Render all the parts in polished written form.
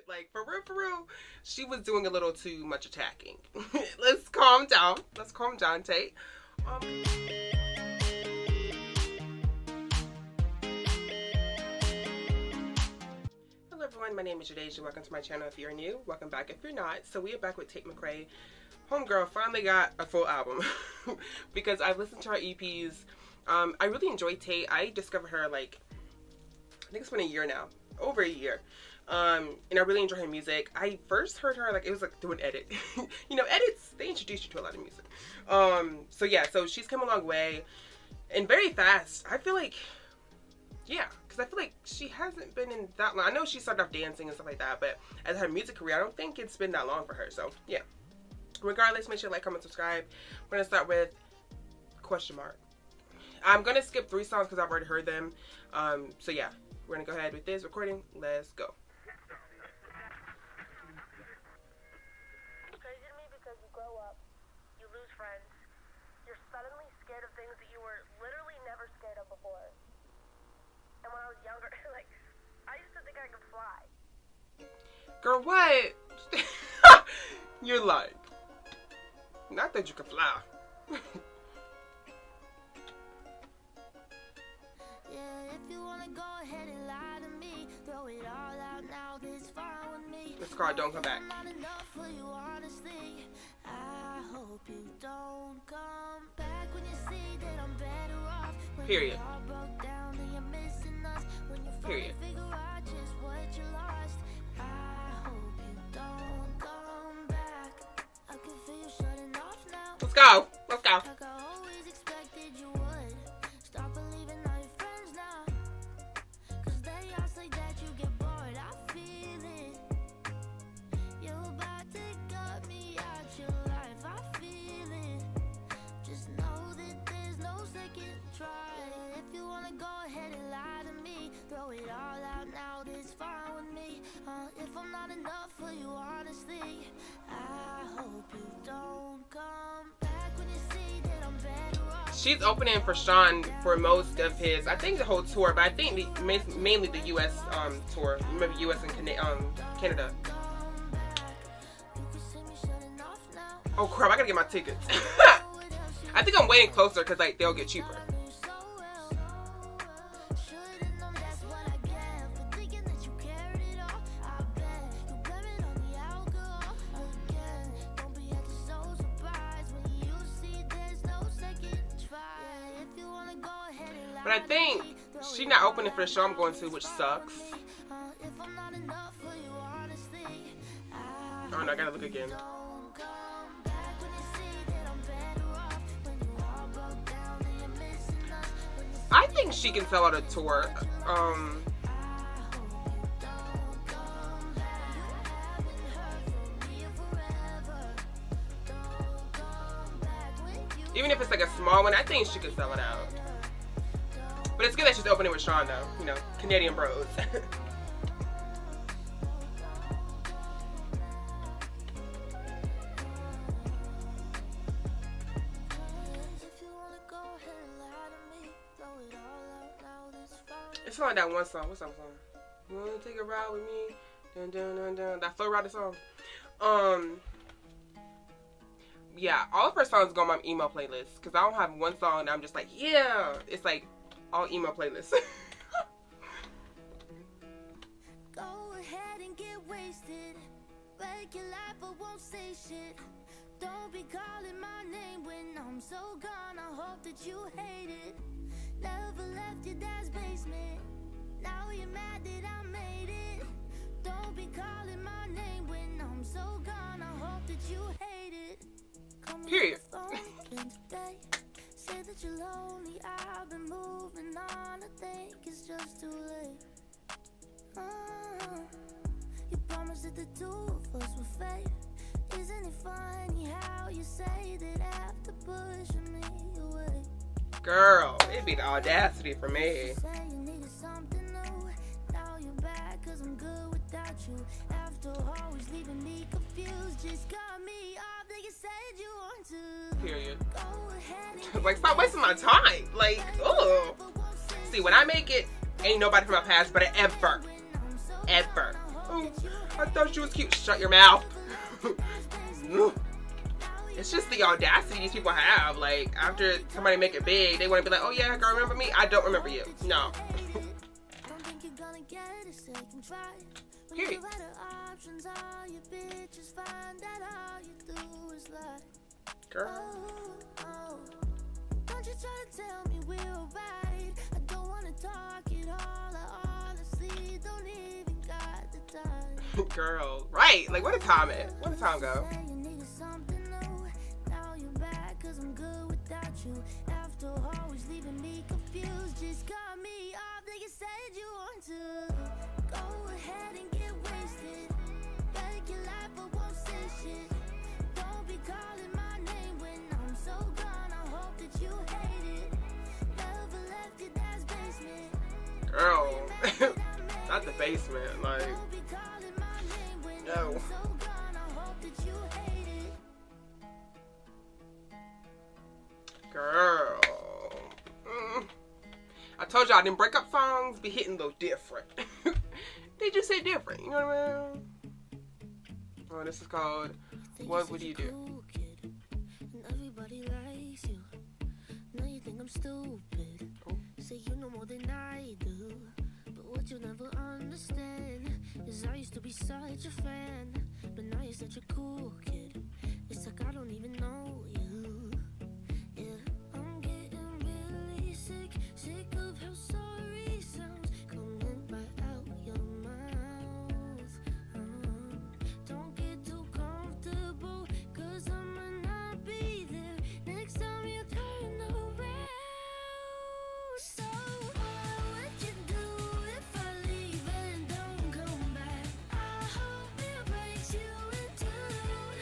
Like, for real, she was doing a little too much attacking. Let's calm down. Let's calm down, Tate. Hello everyone, my name is Jadasia. Welcome to my channel if you're new. Welcome back if you're not. So we are back with Tate McRae. Homegirl finally got a full album because I've listened to her EPs. I really enjoy Tate. I discovered her like, I think it's been a year now, over a year. And I really enjoy her music. I first heard her like, it was like through an edit. You know, edits, they introduce you to a lot of music. So yeah, so she's come a long way and very fast. I feel like, yeah, because I feel like she hasn't been in that long. I know she started off dancing and stuff like that, but as her music career, I don't think it's been that long for her. So yeah. Regardless, make sure to like, comment, subscribe. We're going to start with Question Mark. I'm going to skip 3 songs because I've already heard them. So yeah, we're going to go ahead with this recording. Let's go. It's crazy to me because you grow up, you lose friends, you're suddenly scared of things that you were literally never scared of before. And when I was younger, like, I used to think I could fly. Girl, what? You're like, not that you can fly. Yeah, if you wanna go ahead and lie to me, throw it all out now, this fine with me. This car don't come back. Not enough for you, honestly. I hope you don't come back when you see that I'm better off. When Period. it all broke down and you're missing us. When you Period. finally figure out just what you lost. I hope you don't come back. I can feel you shutting off now. Let's go. Let's go. Like I always expected you would. Stop believing all your friends now. Cause they all say that you get bored. I feel it. You're about to cut me out your life. I feel it. Just know that there's no second try. If you wanna go ahead and lie to me, throw it all out now, this fine with me. If I'm not enough for you, honestly, I hope you don't come back when you see that I'm better off. She's opening for Sean for most of his, I think the whole tour, but I think mainly the U.S. Tour. Remember U.S. and Canada. Oh crap, I gotta get my tickets. I think I'm waiting closer because like they'll get cheaper. But I think she's not opening for the show I'm going to, which sucks. Oh no, I gotta look again. I think she can sell out a tour. Even if it's like a small one, I think she could sell it out. But it's good that she's opening with Sean though, you know, Canadian bros. It's like that one song. What's that song? You wanna take a ride with me? Dun dun dun dun. That Flo Rida song. Yeah, all of her songs go on my email playlist because I don't have one song that I'm just like, yeah. It's like all email playlists. Go ahead and get wasted. Wreck your life, but won't say shit. Don't be calling my name when I'm so gone. I hope that you hate it. Never left your dad's basement. Now you're mad that I made it. Don't be calling my name when I'm so gone. I hope that you hate it. Period. Say that you're lonely. I've been moving on. I think it's just too late. You promised that the two of us would fade. Isn't it funny how you say that after pushing me away? Girl, it'd be the audacity for me. Say you needed something new. Now you're back 'cause I'm good without you. After always leaving me confused, just cut me off like you said you want to. Period. Go ahead and Like, stop wasting my time. Like, ugh. See, when I make it, ain't nobody from my past but ever. I thought you was cute. Shut your mouth. It's just the audacity these people have. Like, after somebody make it big, they want to be like, oh yeah, girl, remember me? I don't remember you. No. Period. Girl. Don't you try to tell me we're right. I don't wanna talk it all. I honestly don't even got the time. Girl, right? Like, what a time it? What a time go? You needed something new. Now you're back 'cause I'm good without you. After always leaving me confused, just cut me off like you said you want to. Go ahead and get wasted. Make your life a won't say shit. Don't be calling my name when I'm so gone. I hope that you hate it. Never left your dad's basement. Girl. Not the basement. Like, Don't be calling my name when no. I'm so gone. I hope that you hate it. Girl. I told y'all, them breakup songs be hitting a little different. They just say different, you know what I mean? Oh, this is called What Would You Do? Cool kid, and everybody likes you. Now you think I'm stupid. Oh. Say you know more than I do. But what you never understand is I used to be such a fan, but now you're such a cool kid. It's like I don't even know you. Yeah, I'm getting really sick of how sorry sounds coming right out your mouth. Don't get too comfortable, 'cause I'ma not be there next time you turn around. So what would you do if I leave and don't come back? I hope it breaks you in two.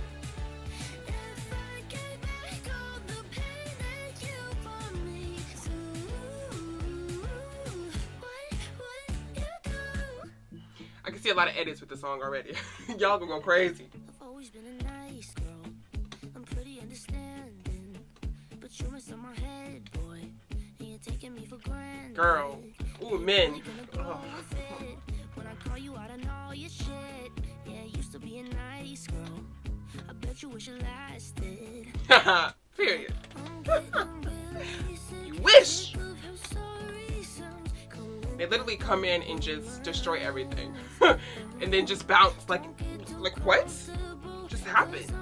If I gave back all the pain that you brought me to, what would you do? I can see a lot of edits with the song already. Y'all gonna go crazy. I've always been a nice girl. I'm pretty understanding, but you're messing my head, boy. And you're taking me for granted. Girl. Ooh, men. You're gonna go with it when I call you out on all your shit. Yeah, used to be a nice girl. I bet you wish it lasted. Period. I'm getting really sick You wish. of how sorry sounds coming They literally come in and just destroy everything. And then just bounce. Like what? Just happened.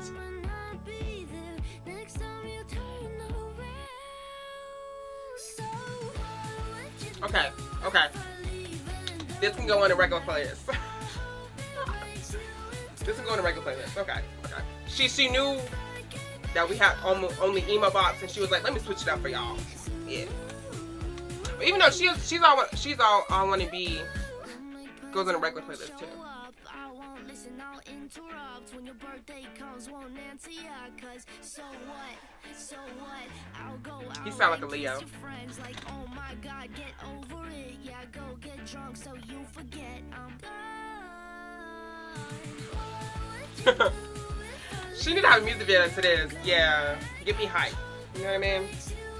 Okay, okay. This can go on a regular playlist. This can go on a regular playlist. Okay, okay. She knew that we had only emo box, and she was like, let me switch it up for y'all. Yeah. But even though she's all I want to be goes on a regular playlist too. I won't listen, I'll interrupt when your birthday comes, won't answer ya, 'cause so what, I'll go out. He sound like a Leo. Your friends like, oh my god, get over it, yeah, go get drunk so you forget I'm gone. She need to have a music video to this. Yeah, get me hype. You know what I mean?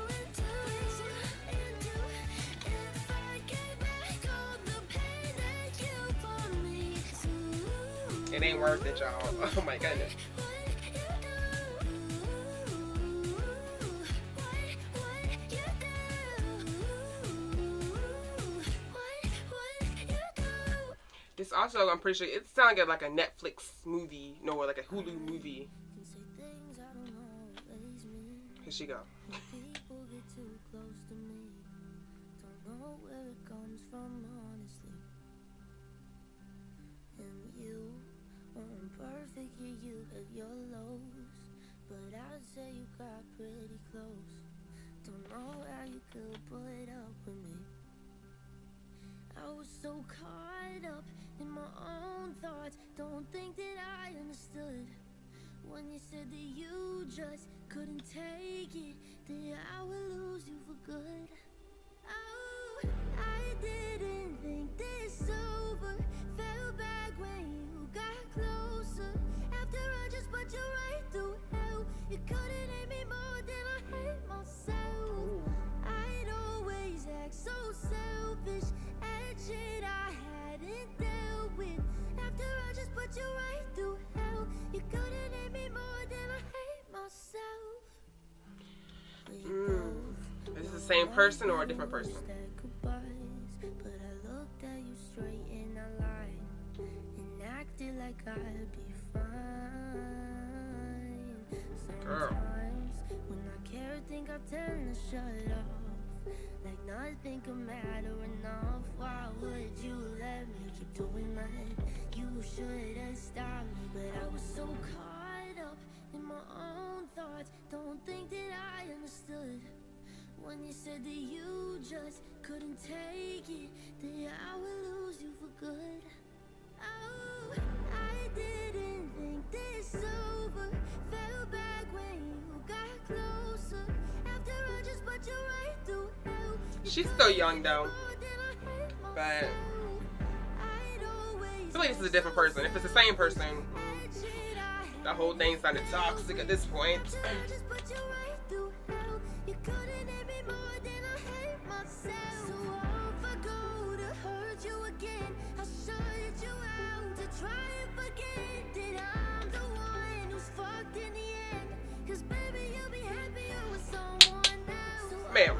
It ain't worth it, y'all. Oh my goodness. This also, I'm pretty sure, it sounded like a Netflix movie, no, like a Hulu movie. Here she go. People get too close to me. Don't know where it comes from, honestly. And you aren't perfect, yeah, you have your lows, but I'd say you got pretty close. Don't know how you could put up with me. I was so caught up in my own thoughts. Don't think that I understood when you said that you just couldn't take it, that I would lose you for good. Oh, I didn't think this over. Fell back when you got closer. After I just put you right through hell, you couldn't hate me more than I hate myself. I'd always act so selfish, and shit I hadn't dealt with. same person or a different person? But I looked at you straight in a line and acted like I'd be fine. Sometimes when I care, I think I tend to shut off. Like nothing could matter enough. Why would you let me keep doing that? You should have stopped me, but I was so caught up in my own thoughts. Don't think that I understood when you said that you just couldn't take it, that I would lose you for good. Oh, I didn't think this over. Fell back when you got closer. After I just put you right through hell. She's still young though, but I feel like this is a different person. If it's the same person, the whole thing sounded toxic at this point. Ma'am.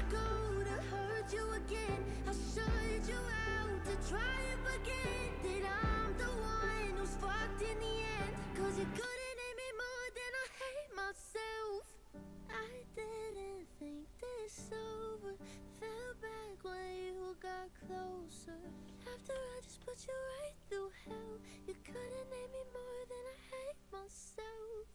Closer. After I just put you right through hell, you couldn't hate me more than I hate myself.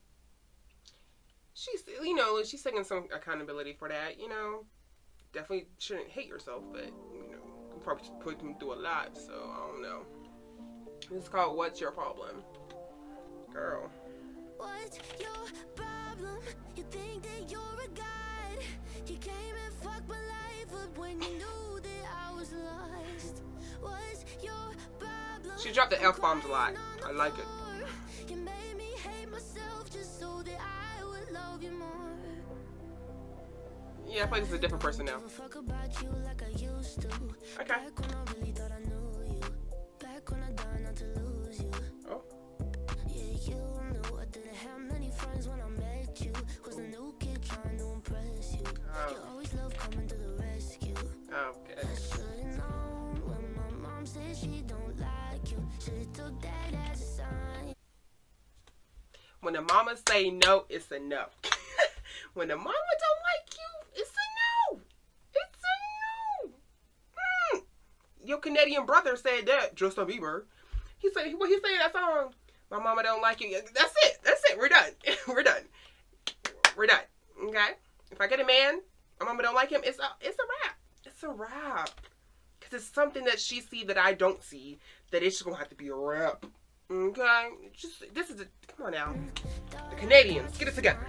She's, you know, she's taking some accountability for that. You know, definitely shouldn't hate yourself, but you know, you probably put them through a lot. So I don't know. This is called "What's Your Problem," girl. What's your problem? You think that you're a god? You came and fucked my life up when you knew that I was lost. What's your problem? She dropped the F-bombs a lot. I like it. You made me hate myself just so that I would love you more. Yeah, I feel like this is a different person now. Fuck about you like I used to. Okay. Back when I really thought I knew you. Back when I died not to lose you. Oh. Yeah, you knew I didn't have many friends when I met you. Was the new kid trying to impress you. Oh. You always love coming to the rescue. Okay. I should've known when my mom said she don't like you. Should've took that as a sign. When the mama say no, it's a no. When the mama don't like you, it's a no. It's a no. Your Canadian brother said that. Justin Bieber. He said what he said in that song. My mama don't like you. That's it. That's it. We're done. We're done. We're done. Okay. If I get a man, my mama don't like him. It's a wrap. It's a wrap. Cause it's something that she see that I don't see. That it's just gonna have to be a wrap. Okay. Just this is a come on now. The Canadians, get it together.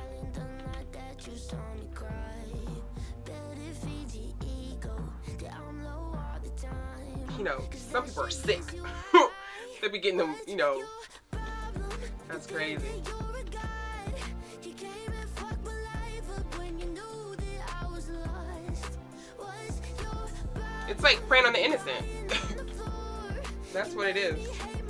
You know, some people are sick. They be getting them, you know. That's crazy. It's like preying on the innocent. That's what it is.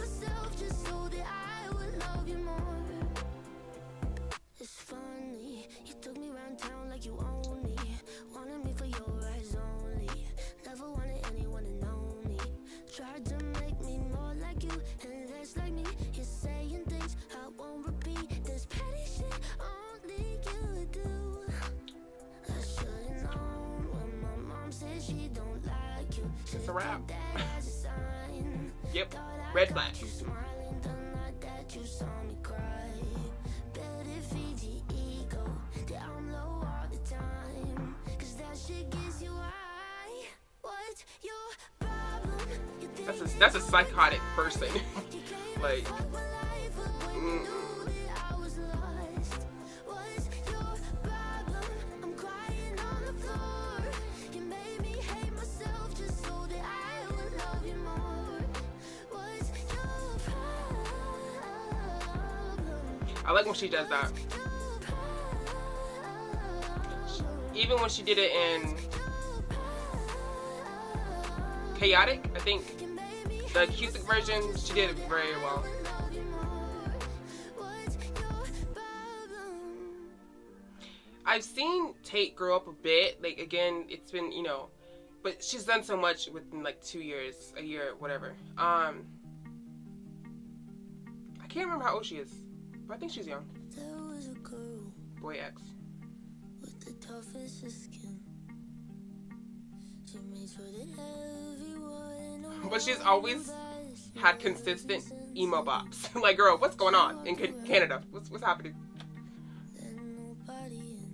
It's funny, you took me around town like you own me. Wanted me for your eyes only. Never wanted anyone to know me. Tried to make me more like you and less like me. You're saying things I won't repeat. This petty shit only you do. I should've known when my mom said she don't like you. It's a wrap. That's a sign. Yep. Red flag. Smiling the night that you saw me cry. Better feed the ego that I'm low all the time. Cause that shit gets you high. What's your problem? That's a psychotic person. Like I like when she does that. Even when she did it in Chaotic, I think the acoustic version, she did it very well. I've seen Tate grow up a bit. Like, again, it's been, you know, but she's done so much within like 2 years, a year, whatever. I can't remember how old she is, but I think she's young. There was a girl Boy X. with the toughest of skin. She made sure that everyone But she's always had consistent emo bops. Like, girl, what's going on in Canada? What's happening? let nobody in.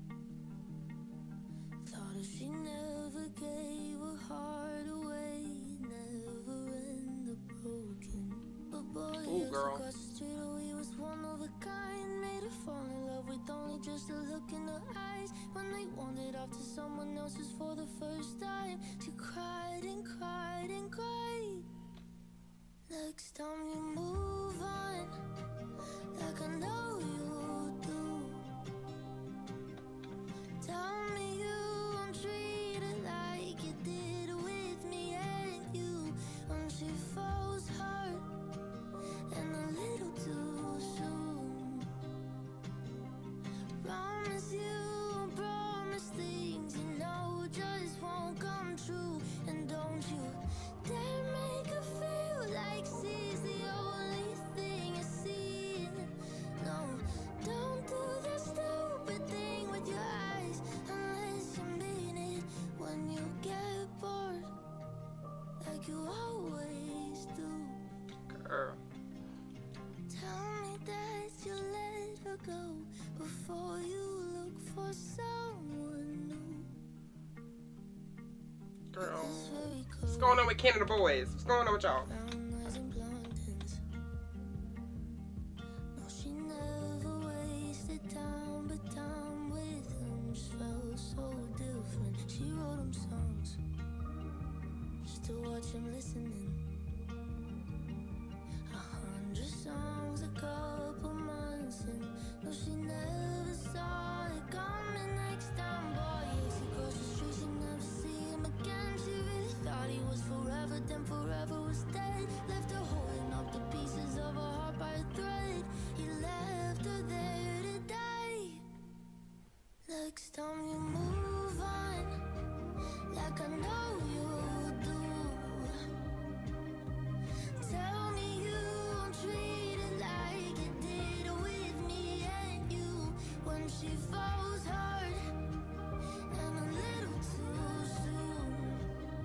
Thought if she never gave her heart away, never end up broken. But boy, Ooh, girl. across the street, oh, he was one of a kind. Made her fall in love with only just a look in her eyes. When they wandered off to someone else's for the first time, she cried and cried and cried. Next time you move on, like I know you do. Tell me you won't treat her like you did with me and you. When she falls hard and a little too soon. Promise you, promise things you know just won't come true. And don't you dare make her feel like she's the only thing you see. No, don't do that stupid thing with your eyes unless you mean it. When you get bored, like you always do. Girl. Tell me that you let her go before you look for someone new. Girl. It's very What's going on with Canada boys? What's going on with y'all? brown eyes and blondins. No, she never wasted time, but time with him just felt so different. She wrote him songs just to watch him listening. 100 songs, a couple months in. No, she never saw it coming. Next time, boy, she crossed the street, she never see him again. She really thought he was forever, then forever was dead. Left her holding up the pieces of her heart by a thread. He left her there to die. Next time you move on, like I know you do. Tell me you won't treat her like you did with me and you. When she falls hard and a little too soon.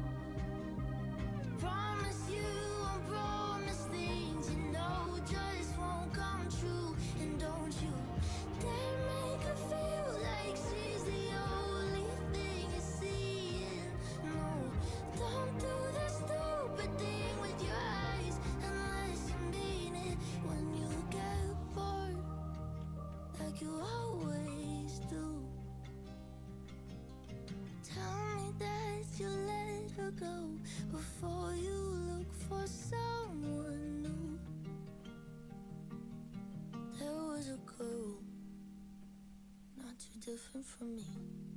Promise you won't promise things you know just won't come true. And don't you dare make her feel like she's the only thing you see. No, don't do that stupid thing with your eyes unless you mean it. When you get bored, like you always do. Tell me that you let her go before you look for someone new. There was a girl, not too different from me.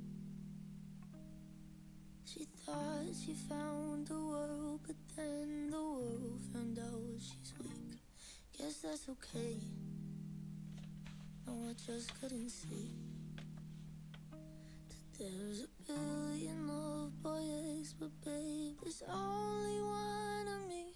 She thought she found the world, but then the world found out she's weak. Guess that's okay. No, I just couldn't see that there's a billion of boys, but babe, there's only one of me.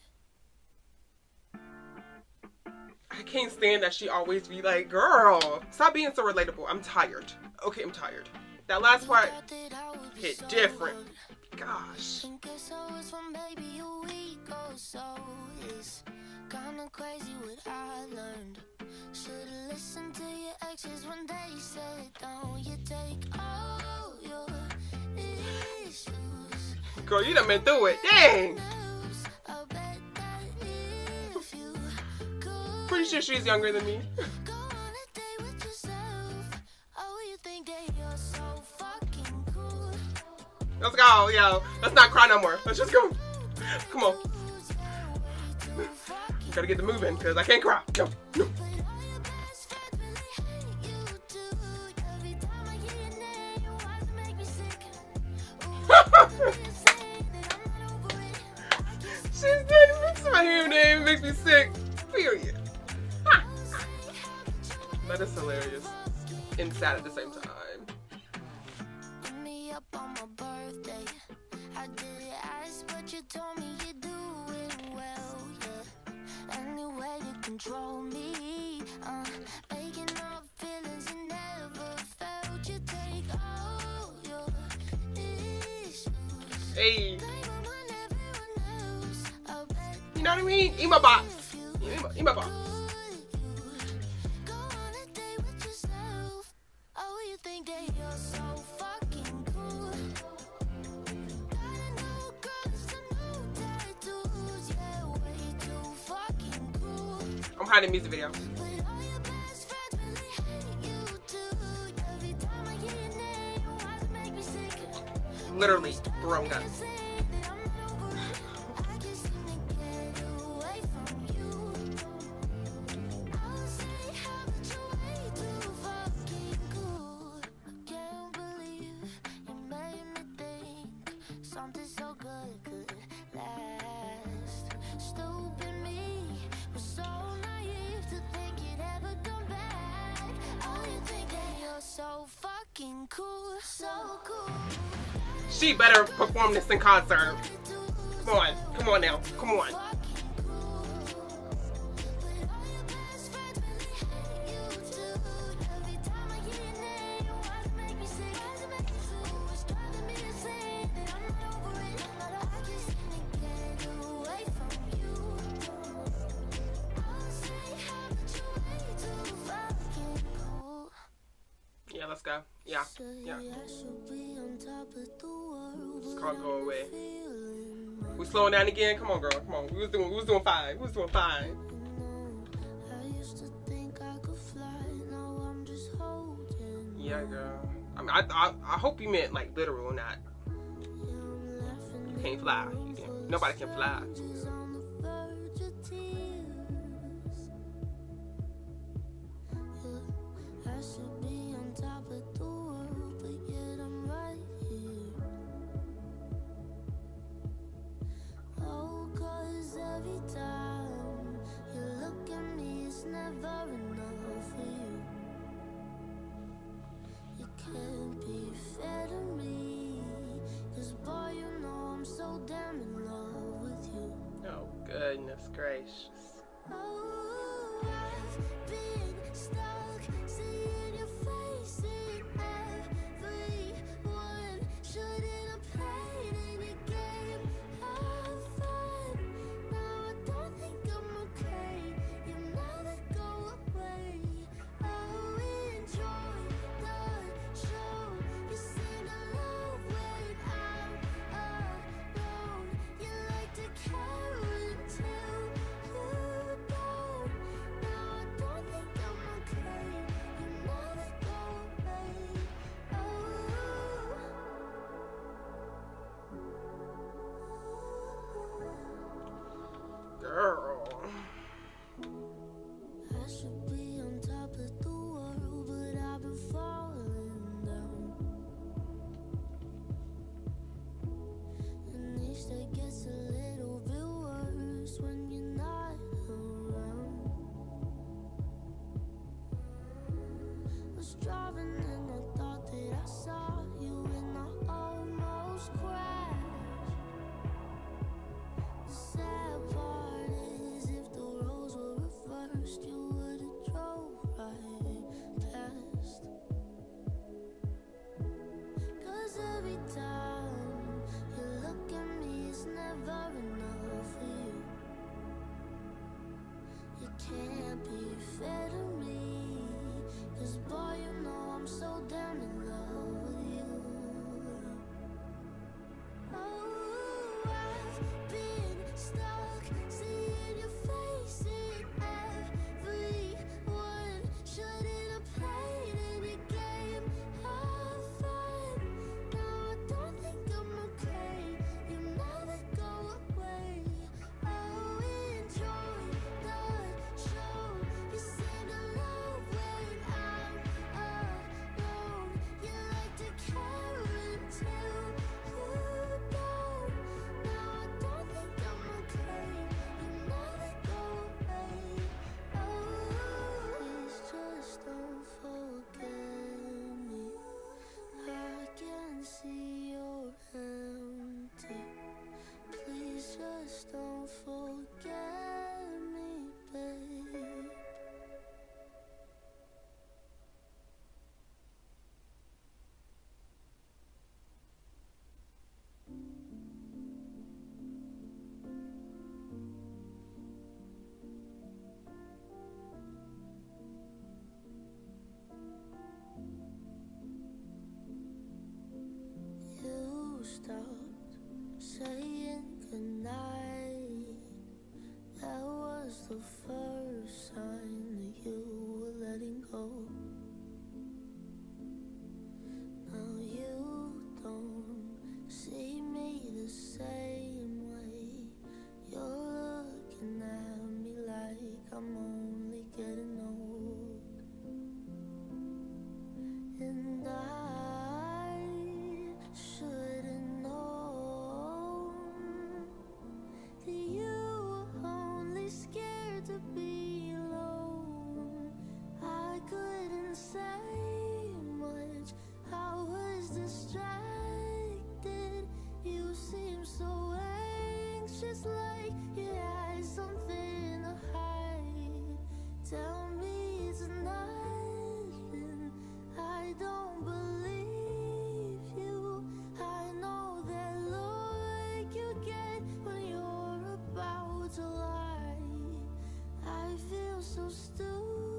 I can't stand that she always be like, girl, stop being so relatable. I'm tired. Okay, I'm tired. That last part Thought that I would be hit so different. good. Gosh. Think guess I was from baby a week or so. It's kinda crazy what I learned. Should've listened to your exes when they said, don't you take all your issues. Girl, you done been through it. Dang. I bet that if you could Pretty sure she's younger than me. go on a date with yourself, oh, you think that you're so fucking cool. Let's go, yo. Let's not cry no more. Let's just go. Come on. Gotta get the moving, because I can't cry. No, no. She's dead. Mixing my hair name makes me sick. Period. That is hilarious and sad at the same time. control me. Making up feelings you never felt. You take all your issues. Hey. Blame 'em on everyone else. I bet You know what I mean? Eat my box. Eat my box. go on a date with yourself. Oh, you think that you're so fucking cool. Got a new girl, some new tattoos. Yeah, way too fucking cool. I'm hiding music video. But all your best friends really hate you too. Every time I hear your name, why does it make me sick? Literally thrown up. Say that I'm not over it. I just seem to get away from you. I'll say how that you're way too fucking cool. I can't believe you made me think something so good could last. Stupid me was so naive to think you'd ever come back. Oh, you think that you're so fucking cool, so cool. She better perform this in concert. Come on. Come on now. Come on. Yeah, let's go. Yeah. Yeah. Just can't go away. We slowing down again? Come on, girl. Come on. We was doing fine. We was doing fine. Yeah, girl. I mean, I hope you meant like literal, not you can't fly. Nobody can fly. I should be on top of the world, but yet I'm right here. Oh, 'cause every time you look at me, it's never enough for you. You can't be fair to me, 'cause boy, you know I'm so damn in love with you. Oh, goodness gracious. Oh, I've been stuck seeing your face in everyone. Shouldn't have played any game of fun. Now I don't think I'm okay. You never go away. Oh, enjoy the show. You seem to love when I'm alone. You like to care until you don't. Now I don't think I'm okay. You never go away. Girl. I should be on top of the world, but I've been falling down. And each day gets a little bit worse when you're not around. Was driving and I thought that I saw you and I almost crashed. The sad part is if the roles were reversed, you would've drove right past. 'Cause every time you look at me, it's never enough for you. You can't be fair to me, 'cause boy, you know I'm so damn in love with you. Oh, I've been stuck seeing your face in everyone. Shouldn't have played any game of fun. Now I don't think I'm okay. You never go away. Oh, enjoy the show. You seem to love when I'm alone. You first sign that you were letting go. Now you don't see me the same way. You're looking at me like I'm only getting old. And I should've known that you were only scared to be alone. I couldn't say much, I was distracted. You seem so anxious, like you had something to hide. Tell me it's nothing, I don't believe you. I know that look you get when you're about to lie. I feel so stupid.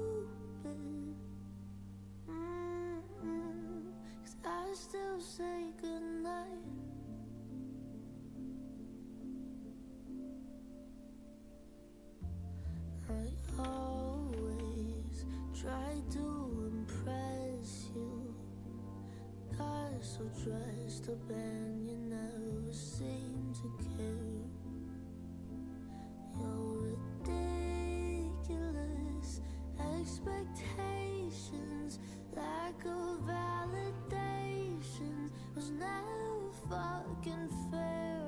'Cause I still say goodnight. I always try to impress you. Got so dressed up and you never seem to care. Your ridiculous expectations, lack of validation was never fucking fair.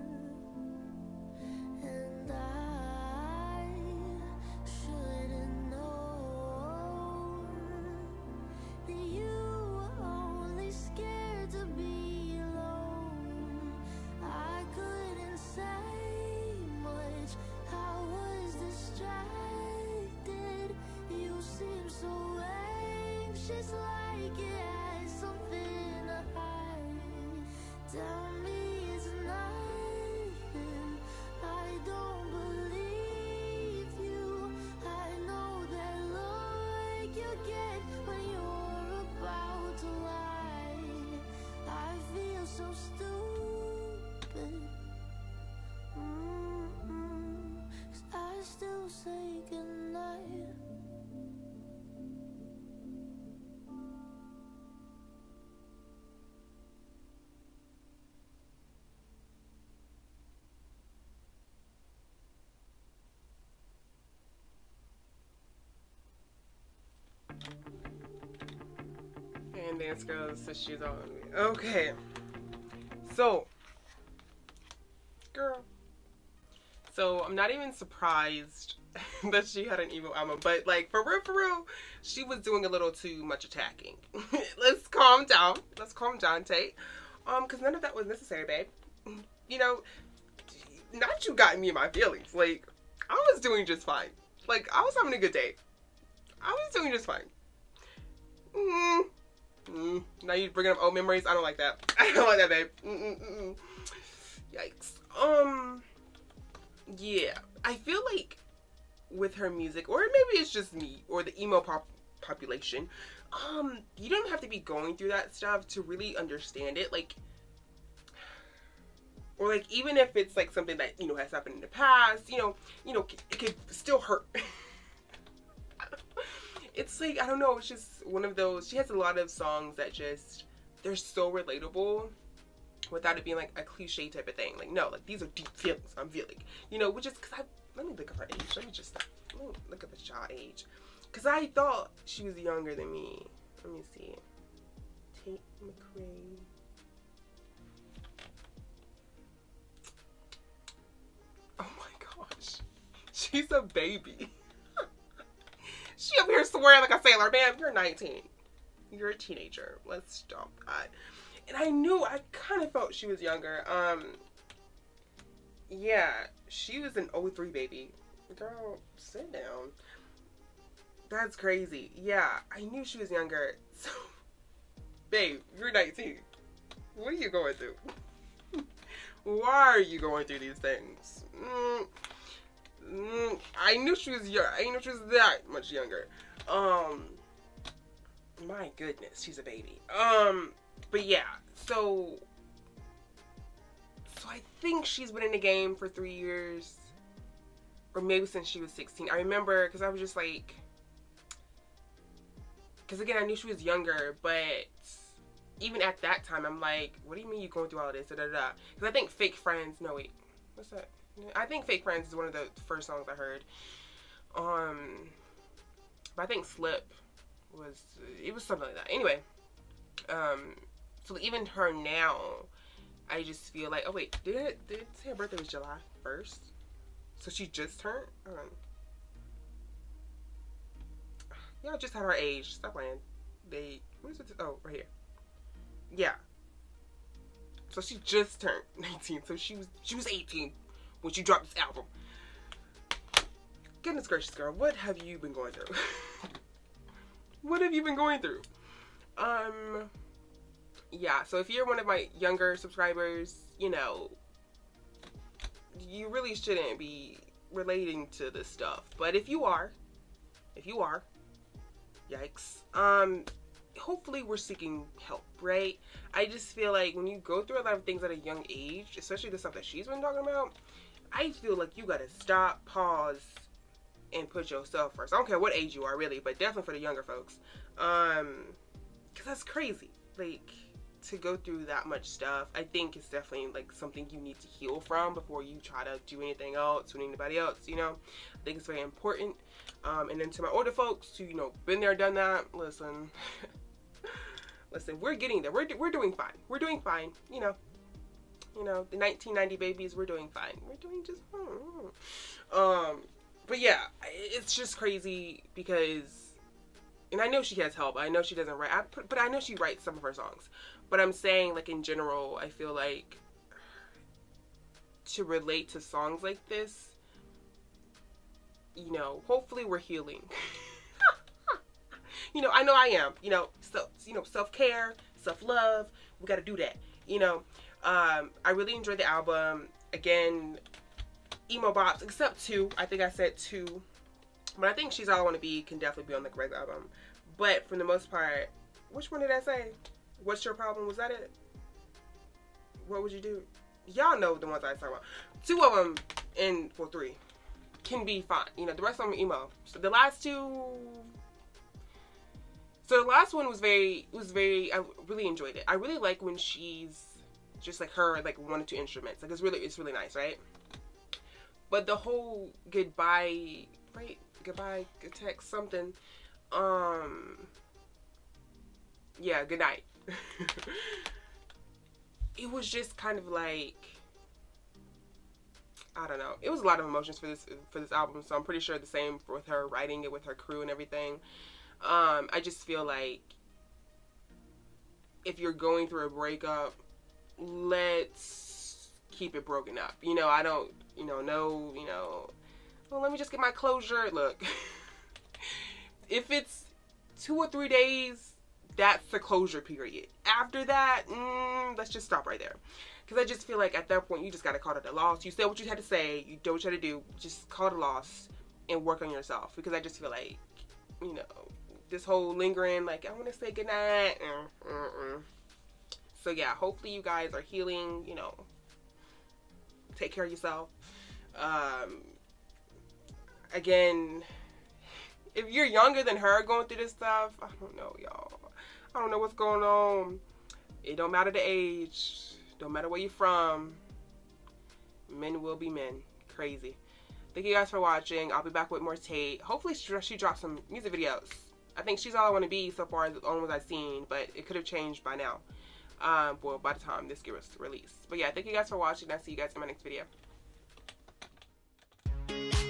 And I should've known that you were only scared to be alone. I couldn't say much, I was distracted. You seem so anxious, like you had something to hide. Tell me it's nothing, I don't believe you. I know that look you get when you're about to lie. I feel so stupid. 'Cause I still say goodnight. And Dance Girl says she's on me. Okay. So, girl. So, I'm not even surprised that she had an emo album. But, like, for real, she was doing a little too much attacking. Let's calm down. Let's calm down, Tate. Because none of that was necessary, babe. You know, not you got me in my feelings. Like, I was doing just fine. Like, I was having a good day. I was doing just fine. Now you bringing up old memories. I don't like that. I don't like that, babe. Yikes. Yeah. I feel like with her music, or maybe it's just me, or the emo population, you don't have to be going through that stuff to really understand it. Like, or like, even if it's like something that, you know, has happened in the past, you know, it could still hurt. It's like, I don't know, it's just one of those, she has a lot of songs that just, they're so relatable without it being like a cliche type of thing. Like, no, like, these are deep feelings I'm feeling, you know, which is, because let me look up her age. Let me look up the child age. Because I thought she was younger than me. Let me see. Tate McRae. Oh my gosh. She's a baby. She up here swearing like a sailor. Man, you're 19. You're a teenager. Let's stop that. And I kind of felt she was younger. Yeah, she was an 03 baby. Girl, sit down. That's crazy. Yeah, I knew she was younger. So, babe, you're 19. What are you going through? Why are you going through these things? I knew she was young. I knew she was that much younger. My goodness, she's a baby. But yeah, so I think she's been in the game for 3 years. or maybe since she was 16. I remember because I was just like, because again, I knew she was younger, but even at that time, I'm like, what do you mean you're going through all of this? Because I think Fake Friends, no wait, what's that? I think Fake Friends is one of the first songs I heard. But I think Slip it was something like that. Anyway, so even her now, I just feel like, oh wait, did it say her birthday was July 1st? So she just turned? Y'all just had her age. Stop playing. What is it? Oh, right here. Yeah. So she just turned 19. So she was 18 when she dropped this album. Goodness gracious, girl, what have you been going through? What have you been going through? Yeah, so if you're one of my younger subscribers, you know, you really shouldn't be relating to this stuff. But if you are, yikes, hopefully we're seeking help, right? I just feel like when you go through a lot of things at a young age, especially the stuff that she's been talking about, I feel like you gotta stop, pause, and put yourself first. I don't care what age you are, really, but definitely for the younger folks. Because that's crazy. Like, to go through that much stuff, I think it's definitely, like, something you need to heal from before you try to do anything else with anybody else, you know? I think it's very important. And then to my older folks who, you know, been there, done that, listen. Listen, we're getting there. We're doing fine. We're doing fine, you know. The 1990 babies, we're doing fine. We're doing just fine. But yeah, it's just crazy because, and I know she has help. I know she doesn't write, but I know she writes some of her songs. But I'm saying, like, in general, I feel like to relate to songs like this, you know, hopefully we're healing. You know, I know I am. You know, self-care, self-love. We got to do that. You know, I really enjoyed the album. Again, emo bops, except 2. I think I said 2. But I think She's All I Want to Be can definitely be on the correct album. But for the most part, which one did I say? What's Your Problem? Was that it? What Would You Do? Y'all know the ones I was talking about. 2 of them, and well, 3, can be fine. You know, the rest of them are emo. So the last 2... So the last one was very, I really enjoyed it. I really like when she's just like her, like 1 or 2 instruments. Like it's really nice, right? But the whole goodbye, right? Goodbye, good text, something. Yeah, good night. It was just kind of like, I don't know. It was a lot of emotions for this album. So I'm pretty sure the same with her writing it with her crew and everything. I just feel like if you're going through a breakup, let's keep it broken up. You know, I don't, well, let me just get my closure. Look, if it's 2 or 3 days, that's the closure period. After that, let's just stop right there. Because I just feel like at that point, you just got to call it a loss. You said what you had to say. You did what you had to do. Just call it a loss and work on yourself. Because I just feel like, you know, this whole lingering, like, I want to say goodnight. So yeah, hopefully you guys are healing, you know, take care of yourself. Again, if you're younger than her going through this stuff, I don't know, y'all. I don't know what's going on. It don't matter the age. Don't matter where you're from. Men will be men. Crazy. Thank you guys for watching. I'll be back with more Tate. Hopefully she drops some music videos. I think She's All I Want to Be so far, the only ones I've seen, but it could have changed by now. Well, by the time this gets released. But yeah, thank you guys for watching. I'll see you guys in my next video.